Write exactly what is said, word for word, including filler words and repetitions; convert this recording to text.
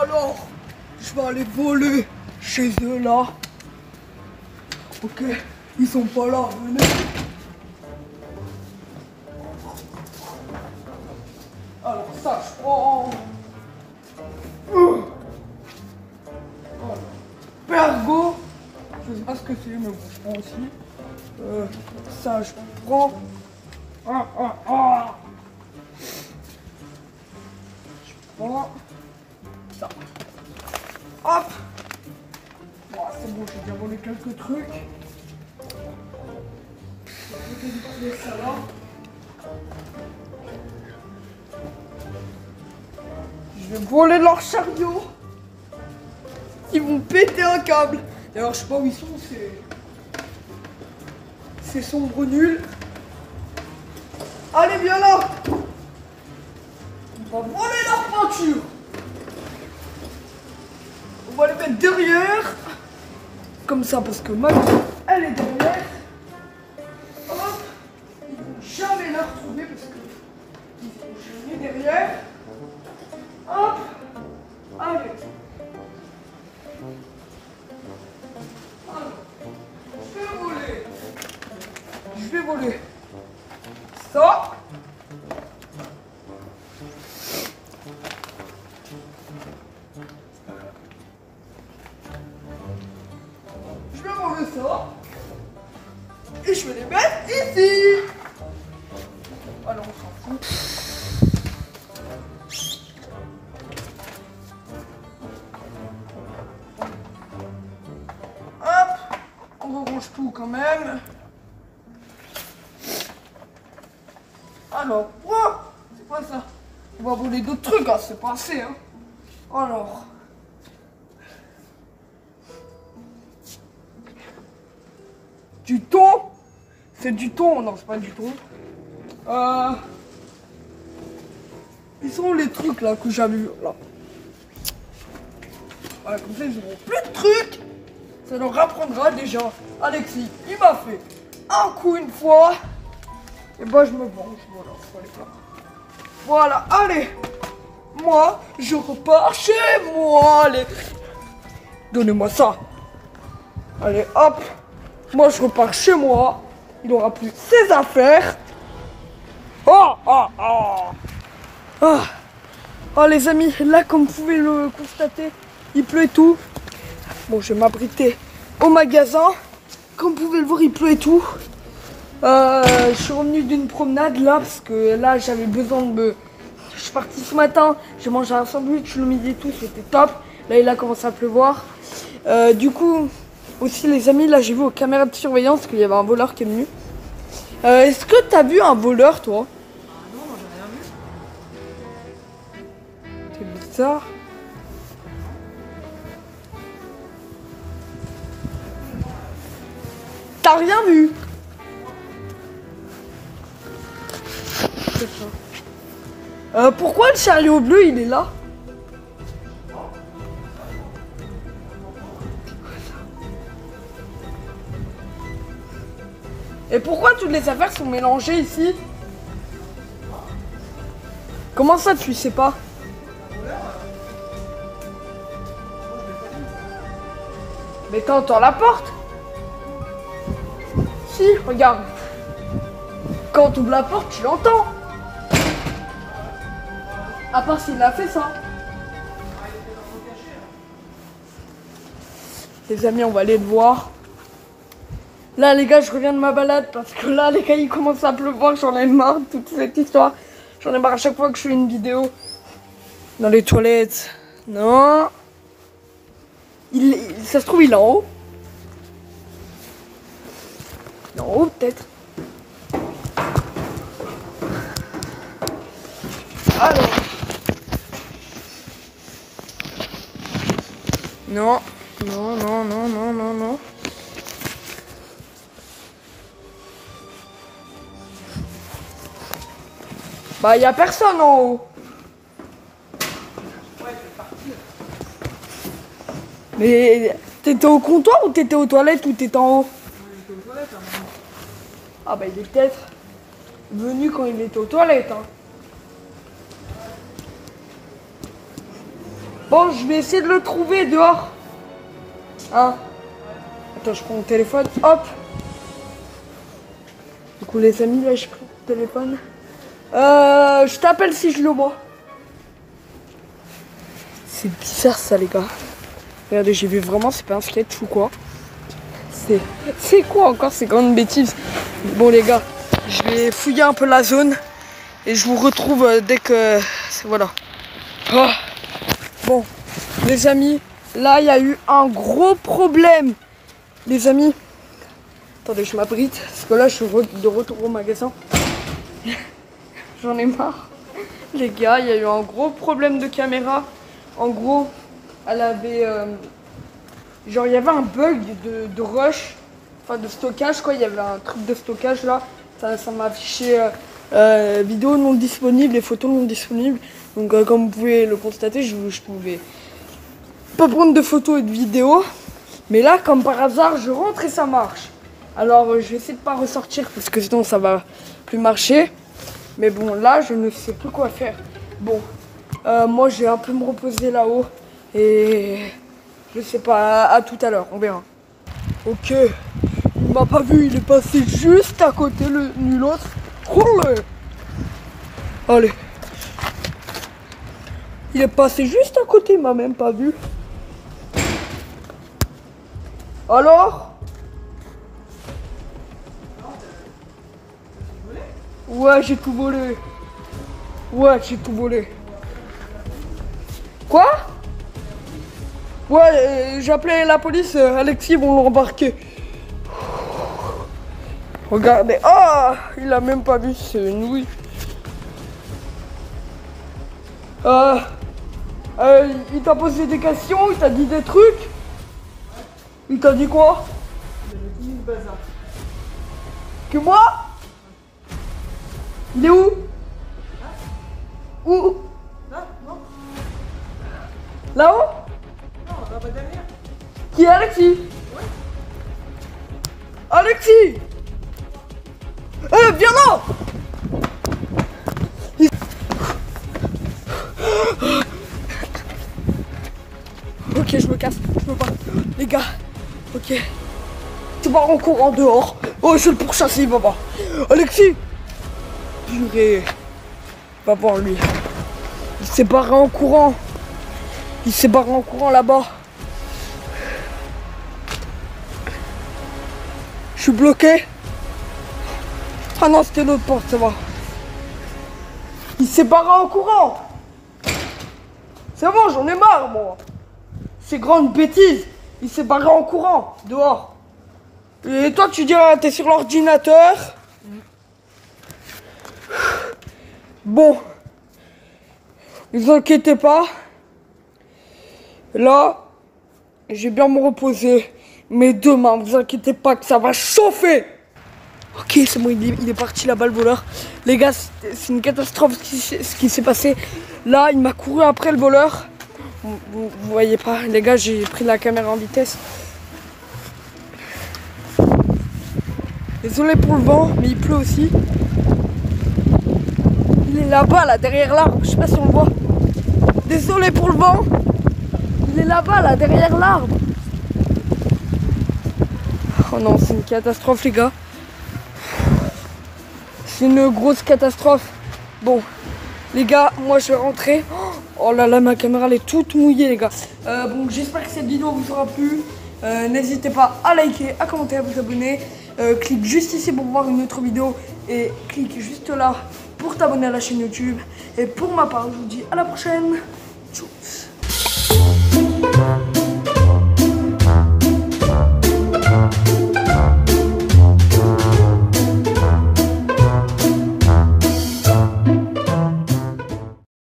Alors, je vais aller voler chez eux là. Ok, ils sont pas là, venez. Alors ça, je prends... Euh. Voilà. Pergo. Je sais pas ce que c'est, mais bon, je prends aussi. Euh, ça, je prends... Ah, ah, ah. Je prends... Ça. Hop. Bon, c'est bon, j'ai déjà volé quelques trucs. Je vais utiliser ça là. Je vais voler leur chariot. Ils vont péter un câble. D'ailleurs, je sais pas où ils sont, c'est... C'est sombre nul. Allez, viens là. On va voler leur peinture. On va les mettre derrière. Comme ça, parce que ma elle est derrière. Hop. Ils vont jamais la retrouver parce que ils sont jamais derrière. Hop. Allez. Alors, je vais voler. Je vais voler. Ça. Je vais enlever ça. Et je vais les mettre ici. Alors on s'en fout. Hop. On range tout quand même. Alors, oh, c'est pas ça. On va voler d'autres trucs, hein, c'est pas assez. Hein. Alors. Du thon. C'est du thon. Non, c'est pas du thon. Euh... Ils sont les trucs là que j'avais vu là. Voilà, comme ça ils auront plus de trucs. Ça leur apprendra déjà. Alexis, il m'a fait un coup une fois. Et bah je me venge. Voilà, faut aller là. Voilà, allez. Moi, je repars chez moi. Allez. Donnez-moi ça. Allez, hop. Moi, je repars chez moi. Il n'aura plus ses affaires. Oh, oh, oh. Oh. Oh, les amis, là, comme vous pouvez le constater, il pleut et tout. Bon, je vais m'abriter au magasin. Comme vous pouvez le voir, il pleut et tout. Euh, je suis revenu d'une promenade là, parce que là, j'avais besoin de me... Je suis parti ce matin, j'ai mangé un sandwich le midi et tout, c'était top. Là, il a commencé à pleuvoir. Euh, du coup... Aussi les amis, là j'ai vu aux caméras de surveillance qu'il y avait un voleur qui est venu. Euh, Est-ce que t'as vu un voleur toi? Ah non, moi j'ai rien vu. C'est bizarre. T'as rien vu? Euh, pourquoi le chariot bleu il est là? Et pourquoi toutes les affaires sont mélangées ici? Comment ça tu sais pas? Mais t'entends la porte? Si, regarde. Quand tu ouvres la porte, tu l'entends. À part s'il a fait ça. Les amis, on va aller le voir. Là les gars, je reviens de ma balade parce que là les gars il commence à pleuvoir, j'en ai marre de toute cette histoire. J'en ai marre à chaque fois que je fais une vidéo. Dans les toilettes. Non. Il, il, ça se trouve il est en haut. Il est en haut peut-être. Alors. Non. Non, non, non, non, non, non. Bah, y a personne en haut. Ouais, c'est parti. Mais t'étais au comptoir ou t'étais aux toilettes ou t'étais en haut? Il était aux toilettes, hein. Ah bah il est peut-être venu quand il était aux toilettes. Hein. Bon, je vais essayer de le trouver dehors. Hein? Attends, je prends mon téléphone. Hop. Du coup, les amis, là, je prends mon téléphone. Euh, je t'appelle si je le vois. C'est bizarre ça, les gars. Regardez, j'ai vu vraiment, c'est pas un sketch ou quoi. C'est c'est quoi encore ces grandes bêtises? Bon, les gars, je vais fouiller un peu la zone et je vous retrouve euh, dès que... Voilà. Oh. Bon, les amis, là, il y a eu un gros problème. Les amis, attendez, je m'abrite parce que là, je suis de retour au magasin. J'en ai marre. Les gars, il y a eu un gros problème de caméra. En gros, elle avait... Euh, genre, il y avait un bug de, de rush. Enfin, de stockage, quoi. Il y avait un truc de stockage, là. Ça, ça m'a affiché euh, euh, vidéo non disponible et photos non disponibles. Donc, euh, comme vous pouvez le constater, je, je pouvais pas prendre de photos et de vidéos. Mais là, comme par hasard, je rentre et ça marche. Alors, euh, je vais essayer de pas ressortir parce que sinon, ça va plus marcher. Mais bon, là, je ne sais plus quoi faire. Bon, euh, moi, je vais un peu me reposer là-haut. Et je sais pas, à, à tout à l'heure, on verra. Ok, il m'a pas vu, il est passé juste à côté, le nulos. Allez. Allez. Il est passé juste à côté, il m'a même pas vu. Alors? Ouais, j'ai tout volé. Ouais, j'ai tout volé. Quoi? Ouais, euh, j'ai appelé la police, euh, Alexis, ils vont l'embarquer. Regardez. Ah, il a même pas vu, c'est une nouille. Euh, euh, il t'a posé des questions, il t'a dit des trucs. Il t'a dit quoi? Il avait dit le bazar. Que moi? Il est où? Où? Là, non, Là-haut? non, là-bas derrière. Qui est Alexis? Ouais. Alexis! Eh, viens là! Il... Ok, je me casse, je peux pas. Les gars, ok. Tu pars en courant dehors. Oh, je vais le pourchasser, il va voir. Alexis! Purée. Va voir lui. Il s'est barré en courant. Il s'est barré en courant là-bas. Je suis bloqué. Ah non, c'était l'autre porte, ça va. Il s'est barré en courant. C'est bon, j'en ai marre, moi. Ces grandes bêtises. Il s'est barré en courant, dehors. Et toi, tu diras, t'es sur l'ordinateur. Bon. Ne vous inquiétez pas. Là, je vais bien me reposer. Mais demain, ne vous inquiétez pas que ça va chauffer. Ok, c'est bon, il est, il est parti là-bas le voleur. Les gars, c'est une catastrophe ce qui s'est passé. Là, il m'a couru après le voleur. Vous, vous, vous voyez pas, les gars, j'ai pris la caméra en vitesse. Désolé pour le vent, mais il pleut aussi. Il est là-bas, là, derrière l'arbre. Je sais pas si on le voit. Désolé pour le vent. Il est là-bas, là, derrière l'arbre. Oh non, c'est une catastrophe, les gars. C'est une grosse catastrophe. Bon, les gars, moi je vais rentrer. Oh là là, ma caméra elle est toute mouillée, les gars. Euh, bon, j'espère que cette vidéo vous aura plu. Euh, N'hésitez pas à liker, à commenter, à vous abonner. Euh, clique juste ici pour voir une autre vidéo. Et clique juste là pour t'abonner à la chaîne YouTube. Et pour ma part, je vous dis à la prochaine.